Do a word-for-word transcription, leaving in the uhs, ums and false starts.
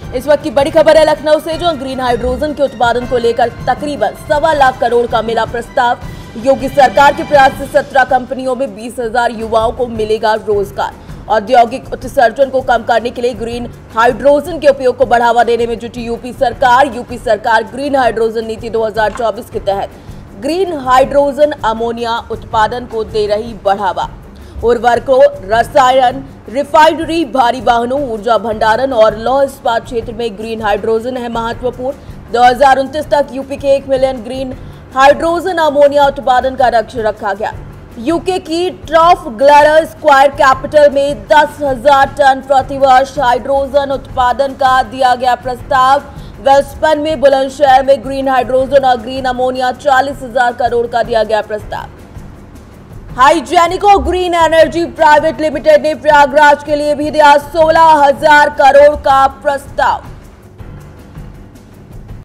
इस वक्त की बड़ी खबर है लखनऊ से, जो ग्रीन हाइड्रोजन के उत्पादन को लेकर तकरीबन सवा लाख करोड़ का मिला प्रस्ताव। योगी सरकार के प्रयास से सत्रह कंपनियों में बीस हजार युवाओं को मिलेगा रोजगार। औद्योगिक उत्सर्जन को कम करने के लिए ग्रीन हाइड्रोजन के उपयोग को बढ़ावा देने में जुटी यूपी सरकार। यूपी सरकार ग्रीन हाइड्रोजन नीति दो हजार चौबीस के तहत ग्रीन हाइड्रोजन अमोनिया उत्पादन को दे रही बढ़ावा। उर्वरकों, रसायन, रिफाइनरी, भारी वाहनों, ऊर्जा भंडारण और लौह इस्पात क्षेत्र में ग्रीन हाइड्रोजन है महत्वपूर्ण। दो हजार उनतीस तक यूपी के एक मिलियन ग्रीन हाइड्रोजन अमोनिया उत्पादन का लक्ष्य रखा गया। यूके की ट्राफाल्गर स्क्वायर कैपिटल में दस हजार टन प्रतिवर्ष हाइड्रोजन उत्पादन का दिया गया प्रस्ताव। वेल्सपन में बुलंदशहर में ग्रीन हाइड्रोजन और ग्रीन अमोनिया चालीस हजार करोड़ का दिया गया प्रस्ताव। Hygenco green energy private limited ने प्रयागराज के लिए भी दिया सोलह हजार करोड़ का प्रस्ताव।